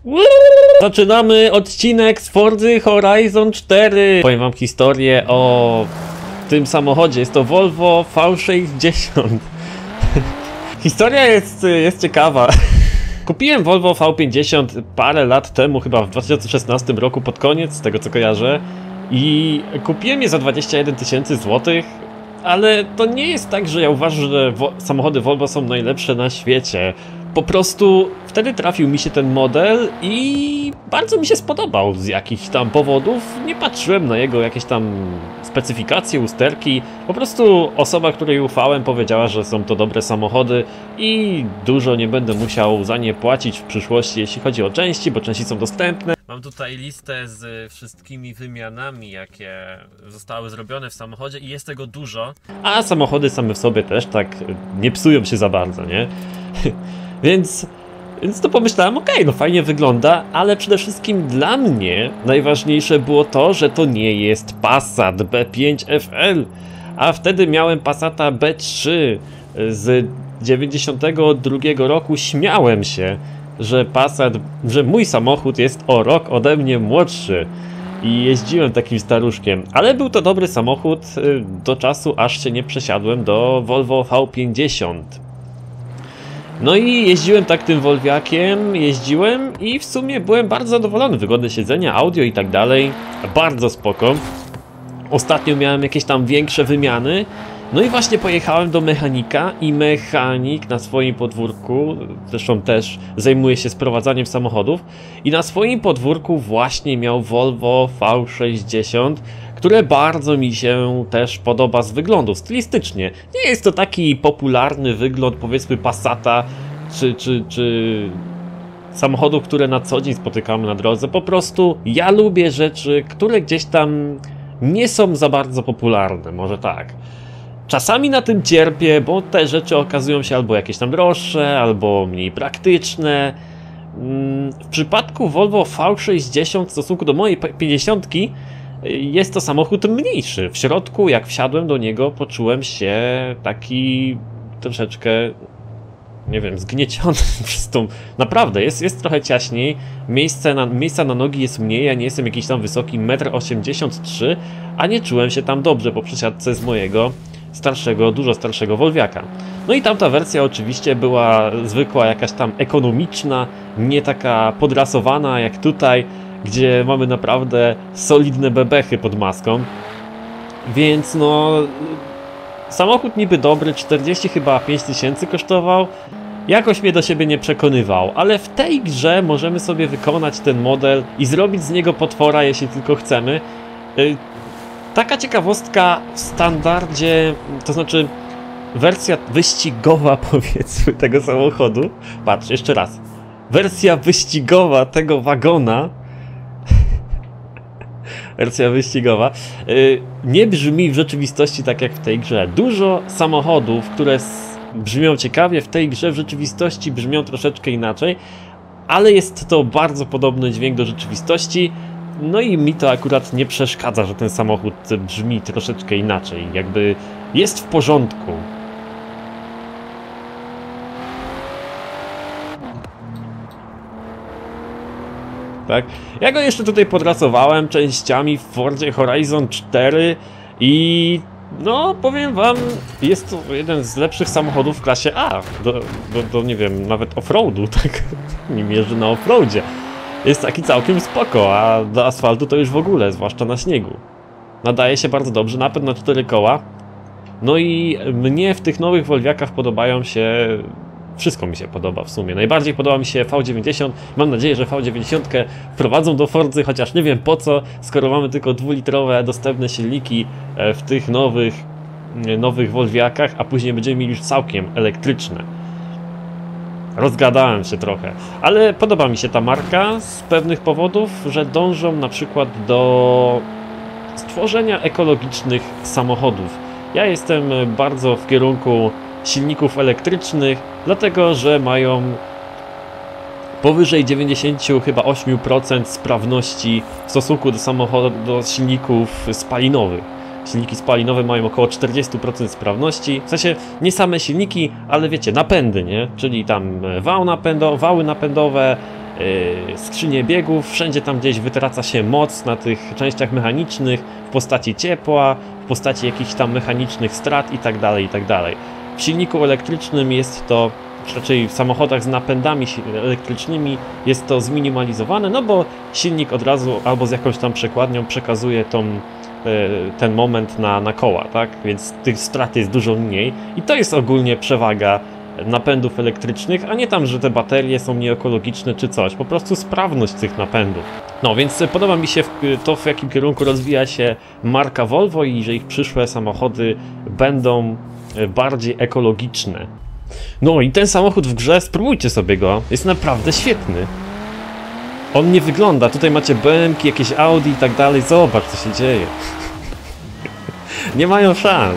Zaczynamy odcinek z Forzy Horizon 4. Powiem wam historię o tym samochodzie. Jest to Volvo V60. Historia jest ciekawa. Kupiłem Volvo V50 parę lat temu, chyba w 2016 roku, pod koniec, z tego co kojarzę. I kupiłem je za 21 000 złotych. Ale to nie jest tak, że ja uważam, że samochody Volvo są najlepsze na świecie. Po prostu wtedy trafił mi się ten model i bardzo mi się spodobał z jakichś tam powodów. Nie patrzyłem na jego jakieś tam specyfikacje, usterki. Po prostu osoba, której ufałem, powiedziała, że są to dobre samochody i dużo nie będę musiał za nie płacić w przyszłości, jeśli chodzi o części, bo części są dostępne. Mam tutaj listę z wszystkimi wymianami, jakie zostały zrobione w samochodzie i jest tego dużo. A samochody same w sobie też tak nie psują się za bardzo, nie? Więc to pomyślałem, okej, no fajnie wygląda, ale przede wszystkim dla mnie najważniejsze było to, że to nie jest Passat B5 FL, a wtedy miałem Passata B3 z 92 roku. Śmiałem się, że mój samochód jest o rok ode mnie młodszy i jeździłem takim staruszkiem, ale był to dobry samochód do czasu, aż się nie przesiadłem do Volvo V50. No i jeździłem tak tym Volviakiem, i w sumie byłem bardzo zadowolony. Wygodne siedzenia, audio i tak dalej, bardzo spoko. Ostatnio miałem jakieś tam większe wymiany. No i właśnie pojechałem do mechanika i mechanik na swoim podwórku, zresztą też zajmuje się sprowadzaniem samochodów, i na swoim podwórku właśnie miał Volvo V60, które bardzo mi się też podoba z wyglądu, stylistycznie. Nie jest to taki popularny wygląd, powiedzmy, Passata czy samochodów, które na co dzień spotykamy na drodze. Po prostu ja lubię rzeczy, które gdzieś tam nie są za bardzo popularne, może tak. Czasami na tym cierpię, bo te rzeczy okazują się albo jakieś tam droższe, albo mniej praktyczne. W przypadku Volvo V60 w stosunku do mojej 50 jest to samochód mniejszy. W środku, jak wsiadłem do niego, poczułem się taki troszeczkę, nie wiem, zgnieciony przez tą... Naprawdę, jest trochę ciaśniej, miejsca na nogi jest mniej, ja nie jestem jakiś tam wysoki, 1,83 m, a nie czułem się tam dobrze po przesiadce z mojego dużo starszego Volviaka. No i tamta wersja oczywiście była zwykła, jakaś tam ekonomiczna, nie taka podrasowana jak tutaj, gdzie mamy naprawdę solidne bebechy pod maską. Więc no, samochód niby dobry, 45 000 kosztował, jakoś mnie do siebie nie przekonywał, ale w tej grze możemy sobie wykonać ten model i zrobić z niego potwora, jeśli tylko chcemy. Taka ciekawostka w standardzie, to znaczy wersja wyścigowa, powiedzmy, tego samochodu. Patrz, jeszcze raz. Wersja wyścigowa tego wagona wersja wyścigowa nie brzmi w rzeczywistości tak jak w tej grze. Dużo samochodów, które brzmią ciekawie, w tej grze w rzeczywistości brzmią troszeczkę inaczej, ale jest to bardzo podobny dźwięk do rzeczywistości. No i mi to akurat nie przeszkadza, że ten samochód brzmi troszeczkę inaczej, jakby jest w porządku. Tak? Ja go jeszcze tutaj podrasowałem częściami w Forzie Horizon 4 i no powiem wam, jest to jeden z lepszych samochodów w klasie A, do nie wiem, nawet offroadu, tak? Nie mierzy na offroadzie. Jest taki całkiem spoko, a do asfaltu to już w ogóle, zwłaszcza na śniegu. Nadaje się bardzo dobrze, napęd na 4 koła. No i mnie w tych nowych Volviakach podobają się... Wszystko mi się podoba w sumie. Najbardziej podoba mi się V90. Mam nadzieję, że V90 wprowadzą do Forzy, chociaż nie wiem po co, skoro mamy tylko 2-litrowe dostępne silniki w tych nowych Volviakach, a później będziemy mieli już całkiem elektryczne. Rozgadałem się trochę, ale podoba mi się ta marka z pewnych powodów, że dążą na przykład do stworzenia ekologicznych samochodów. Ja jestem bardzo w kierunku silników elektrycznych, dlatego że mają powyżej 98% sprawności w stosunku do silników spalinowych. Silniki spalinowe mają około 40% sprawności. W sensie nie same silniki, ale wiecie, napędy, nie? Czyli tam wały napędowe, skrzynie biegów, wszędzie tam gdzieś wytraca się moc na tych częściach mechanicznych w postaci ciepła, w postaci jakichś tam mechanicznych strat i tak dalej, i tak dalej. W silniku elektrycznym jest to, raczej w samochodach z napędami elektrycznymi jest to zminimalizowane, no bo silnik od razu albo z jakąś tam przekładnią przekazuje ten moment na koła, tak? Więc tych strat jest dużo mniej i to jest ogólnie przewaga napędów elektrycznych, a nie tam, że te baterie są nieekologiczne czy coś, po prostu sprawność tych napędów. No więc podoba mi się to, w jakim kierunku rozwija się marka Volvo i że ich przyszłe samochody będą bardziej ekologiczne. No i ten samochód w grze, spróbujcie sobie go, jest naprawdę świetny. On nie wygląda, tutaj macie BMW-ki, jakieś Audi i tak dalej, zobacz co się dzieje. Nie mają szans.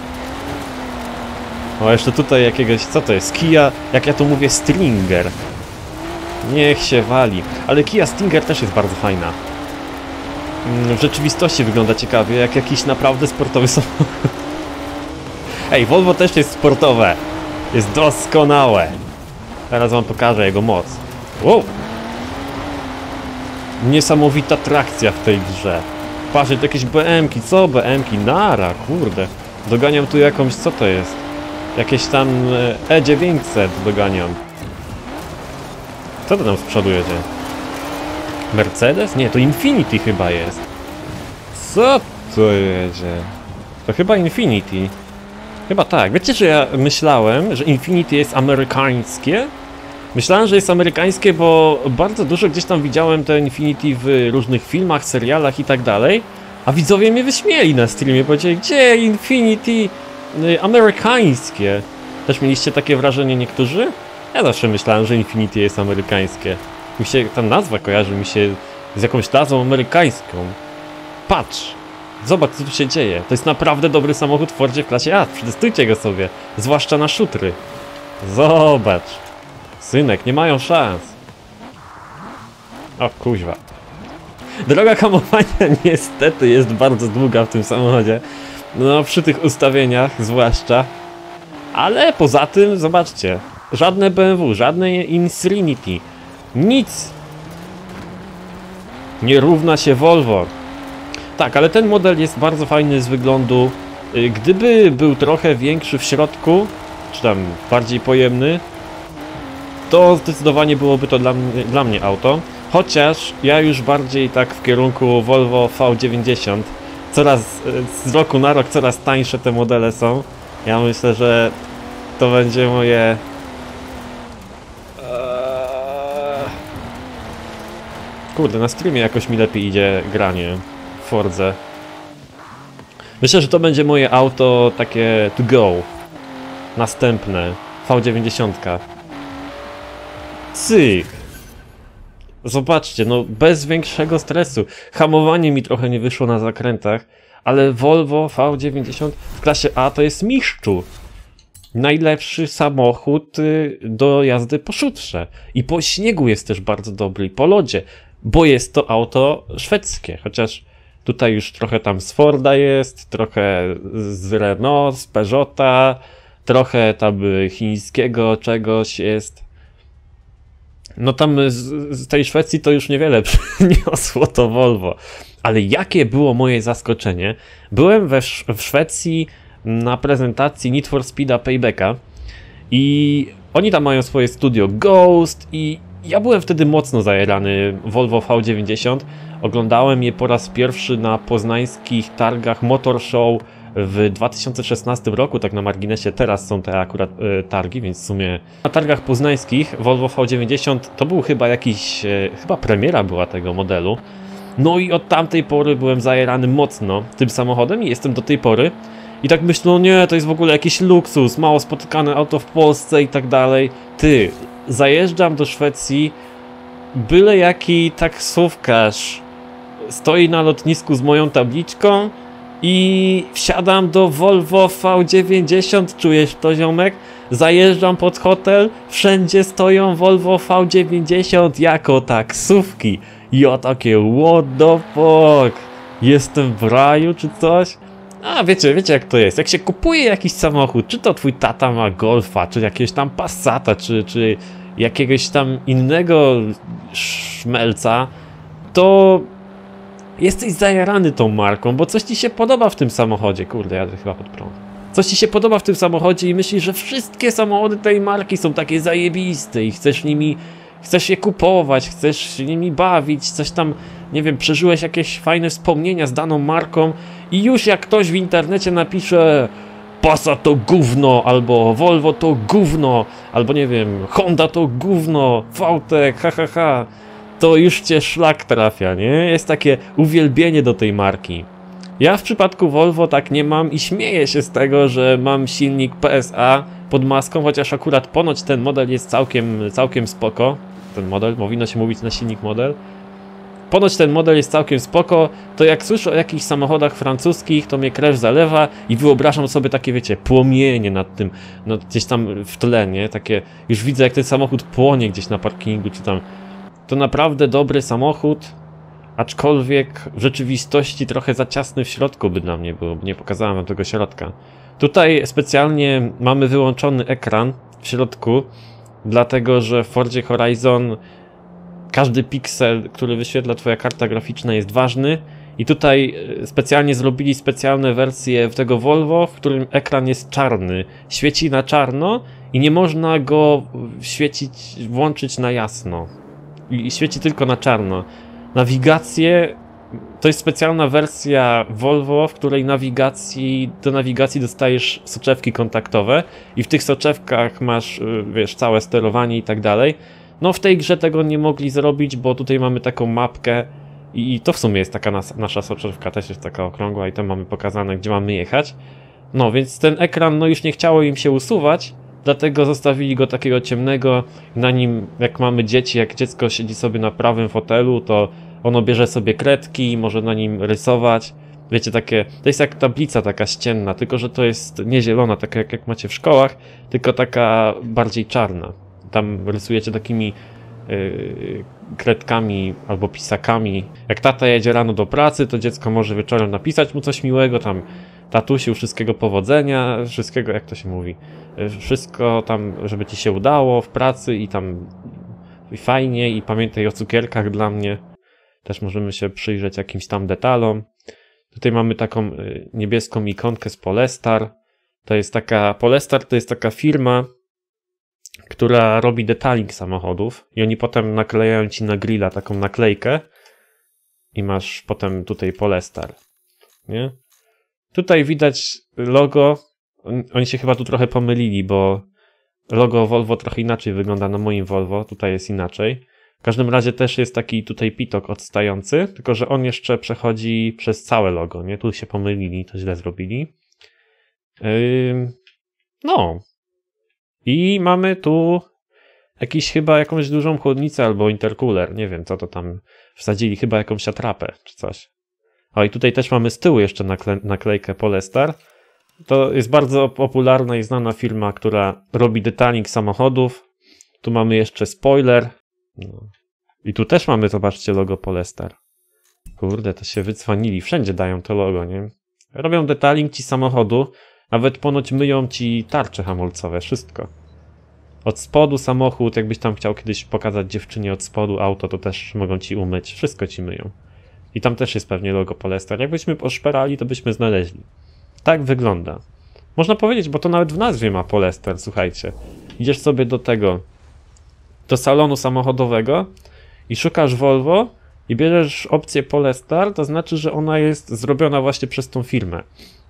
O, jeszcze tutaj jakiegoś, co to jest? Kia, jak ja to mówię, Stinger. Niech się wali. Ale Kia Stinger też jest bardzo fajna. W rzeczywistości wygląda ciekawie, jak jakiś naprawdę sportowy samochód. Ej, Volvo też jest sportowe. Jest doskonałe. Teraz wam pokażę jego moc. Wow. Niesamowita trakcja w tej grze. Patrzcie, to jakieś BM-ki. Co BM-ki? Nara, kurde. Doganiam tu jakąś, co to jest? Jakieś tam E900 doganiam. Co to tam z przodu jedzie? Mercedes? Nie, to Infiniti chyba jest. Co to jedzie? To chyba Infiniti. Chyba tak. Wiecie, że ja myślałem, że Infiniti jest amerykańskie? Myślałem, że jest amerykańskie, bo bardzo dużo gdzieś tam widziałem te Infiniti w różnych filmach, serialach i tak dalej. A widzowie mnie wyśmieli na streamie, powiedzieli, gdzie Infiniti amerykańskie? Też mieliście takie wrażenie niektórzy? Ja zawsze myślałem, że Infiniti jest amerykańskie. Mi się ta nazwa kojarzy mi się z jakąś nazwą amerykańską. Patrz! Zobacz, co tu się dzieje. To jest naprawdę dobry samochód w Fordzie w klasie A. Przetestujcie go sobie. Zwłaszcza na szutry. Zobacz. Synek, nie mają szans. O kuźwa. Droga hamowania niestety jest bardzo długa w tym samochodzie. No przy tych ustawieniach zwłaszcza. Ale poza tym, zobaczcie. Żadne BMW, żadne Infiniti. Nic. Nie równa się Volvo. Tak, ale ten model jest bardzo fajny z wyglądu. Gdyby był trochę większy w środku, czy tam bardziej pojemny, to zdecydowanie byłoby to dla mnie auto. Chociaż ja już bardziej tak w kierunku Volvo V90. Z roku na rok coraz tańsze te modele są. Ja myślę, że to będzie moje... Kurde, na streamie jakoś mi lepiej idzie granie w Fordze. Myślę, że to będzie moje auto takie to go. Następne. V90. Cyk. Zobaczcie, no bez większego stresu. Hamowanie mi trochę nie wyszło na zakrętach, ale Volvo V90 w klasie A to jest mistrzu. Najlepszy samochód do jazdy po szutrze. I po śniegu jest też bardzo dobry, i po lodzie, bo jest to auto szwedzkie, chociaż tutaj już trochę tam z Forda jest, trochę z Renault, z Peugeota, trochę tam chińskiego czegoś jest. No tam z tej Szwecji to już niewiele przyniosło to Volvo. Ale jakie było moje zaskoczenie? Byłem w Szwecji na prezentacji Need for Speeda Paybacka i oni tam mają swoje studio Ghost i ja byłem wtedy mocno zajarany Volvo V90. Oglądałem je po raz pierwszy na poznańskich targach Motor Show w 2016 roku, tak na marginesie. Teraz są te akurat targi, więc w sumie na targach poznańskich Volvo V90 to był chyba chyba premiera była tego modelu. No i od tamtej pory byłem zajarany mocno tym samochodem i jestem do tej pory. I tak myślę, no nie, to jest w ogóle jakiś luksus, mało spotykane auto w Polsce i tak dalej. Ty, zajeżdżam do Szwecji, byle jaki taksówkarz stoi na lotnisku z moją tabliczką i wsiadam do Volvo V90, czujesz to, ziomek? Zajeżdżam pod hotel, wszędzie stoją Volvo V90 jako taksówki. I ja takie, what the fuck? Jestem w raju czy coś? A wiecie jak to jest, jak się kupuje jakiś samochód, czy to twój tata ma Golfa, czy jakiegoś tam Passata, czy jakiegoś tam innego szmelca, to jesteś zajarany tą marką, bo coś ci się podoba w tym samochodzie. Kurde, jadę chyba pod prąd. Coś ci się podoba w tym samochodzie i myślisz, że wszystkie samochody tej marki są takie zajebiste i chcesz je kupować, chcesz się nimi bawić, coś tam, nie wiem, przeżyłeś jakieś fajne wspomnienia z daną marką i już jak ktoś w internecie napisze Passat to gówno, albo Volvo to gówno, albo nie wiem, Honda to gówno, VTEC, to już cię szlak trafia, nie? Jest takie uwielbienie do tej marki. Ja w przypadku Volvo tak nie mam i śmieję się z tego, że mam silnik PSA pod maską, chociaż akurat ponoć ten model jest całkiem spoko. Ten model, powinno się mówić na silnik model. Ponoć ten model jest całkiem spoko, to jak słyszę o jakichś samochodach francuskich, to mnie krew zalewa i wyobrażam sobie takie, wiecie, płomienie nad tym, no gdzieś tam w tle, nie? Takie, już widzę jak ten samochód płonie gdzieś na parkingu, czy tam. To naprawdę dobry samochód, aczkolwiek w rzeczywistości trochę za ciasny w środku by dla mnie było, nie pokazałem wam tego środka. Tutaj specjalnie mamy wyłączony ekran w środku, dlatego że w Fordzie Horizon każdy piksel, który wyświetla twoja karta graficzna, jest ważny i tutaj specjalnie zrobili specjalne wersje tego Volvo, w którym ekran jest czarny, świeci na czarno i nie można go włączyć na jasno i świeci tylko na czarno. Nawigację to jest specjalna wersja Volvo, w której do nawigacji dostajesz soczewki kontaktowe i w tych soczewkach masz, wiesz, całe sterowanie i tak dalej. No w tej grze tego nie mogli zrobić, bo tutaj mamy taką mapkę i to w sumie jest taka nasza soczewka, też jest taka okrągła i tam mamy pokazane, gdzie mamy jechać. No więc ten ekran, no już nie chciało im się usuwać, dlatego zostawili go takiego ciemnego. Na nim, jak mamy dzieci, jak dziecko siedzi sobie na prawym fotelu, to ono bierze sobie kredki i może na nim rysować. Wiecie, takie, to jest jak tablica taka ścienna, tylko że to jest nie zielona, taka jak macie w szkołach, tylko taka bardziej czarna. Tam rysujecie takimi kredkami albo pisakami. Jak tata jedzie rano do pracy, to dziecko może wieczorem napisać mu coś miłego, tam tatusiu, wszystkiego powodzenia, wszystkiego, jak to się mówi, wszystko tam, żeby ci się udało w pracy i tam fajnie i pamiętaj o cukierkach dla mnie. Też możemy się przyjrzeć jakimś tam detalom. Tutaj mamy taką niebieską ikonkę z Polestar. Polestar to jest taka firma, która robi detailing samochodów i oni potem naklejają ci na grilla taką naklejkę i masz potem tutaj Polestar, nie? Tutaj widać logo, oni się chyba tu trochę pomylili, bo logo Volvo trochę inaczej wygląda na moim Volvo, tutaj jest inaczej. W każdym razie też jest taki tutaj pitok odstający, tylko że on jeszcze przechodzi przez całe logo, nie? Tu się pomylili, to źle zrobili. No. I mamy tu jakąś dużą chłodnicę albo intercooler, nie wiem co to tam wsadzili, chyba jakąś atrapę czy coś. O i tutaj też mamy z tyłu jeszcze naklejkę Polestar. To jest bardzo popularna i znana firma, która robi detailing samochodów. Tu mamy jeszcze spoiler. No. I tu też mamy, zobaczcie, logo Polestar. Kurde, to się wycwanili. Wszędzie dają to logo, nie? Robią detailing ci samochodu. Nawet ponoć myją ci tarcze hamulcowe, wszystko. Od spodu samochód, jakbyś tam chciał kiedyś pokazać dziewczynie od spodu auto, to też mogą ci umyć. Wszystko ci myją. I tam też jest pewnie logo Polestar. Jakbyśmy poszperali, to byśmy znaleźli. Tak wygląda. Można powiedzieć, bo to nawet w nazwie ma Polestar, słuchajcie. Idziesz sobie do salonu samochodowego i szukasz Volvo i bierzesz opcję Polestar, to znaczy, że ona jest zrobiona właśnie przez tą firmę,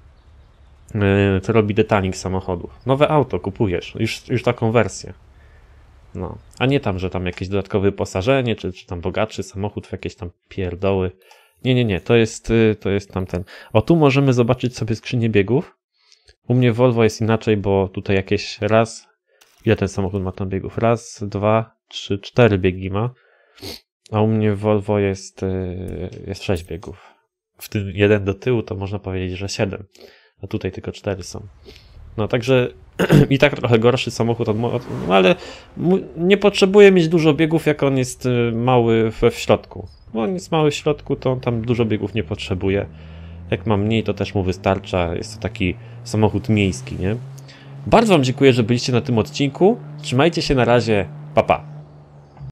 co robi detailing samochodów. Nowe auto kupujesz, już taką wersję. No, a nie tam, że tam jakieś dodatkowe wyposażenie, czy tam bogatszy samochód w jakieś tam pierdoły. Nie, to jest tamten. O, tu możemy zobaczyć sobie skrzynię biegów. U mnie Volvo jest inaczej, bo tutaj jakieś ile ten samochód ma tam biegów? 1, 2, 3, 4 biegi ma. A u mnie w Volvo jest 6 biegów. W tym jeden do tyłu to można powiedzieć, że 7. A tutaj tylko 4 są. No także i tak trochę gorszy samochód no ale nie potrzebuje mieć dużo biegów, jak on jest mały w środku. Bo on jest mały w środku, to on tam dużo biegów nie potrzebuje. Jak ma mniej, to też mu wystarcza. Jest to taki samochód miejski, nie? Bardzo wam dziękuję, że byliście na tym odcinku. Trzymajcie się, na razie. Pa, pa.